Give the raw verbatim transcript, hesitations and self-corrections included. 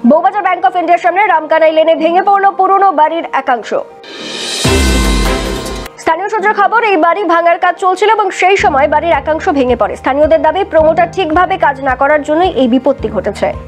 Bowbazar bank of ইন্ডিয়ার সামনে রামকানাই লেনে ভেঙে পড়ল পুরনো বাড়ির একাংশ। স্থানীয় সূত্রে খবর, এই বাড়ি ভাঙার কাজ চলছিল এবং সেই সময় বাড়ির একাংশ ভেঙে পড়ে। স্থানীয়দের দাবি, প্রমোটার ঠিকভাবে কাজ না করার জন্যই এই বিপত্তি ঘটেছে।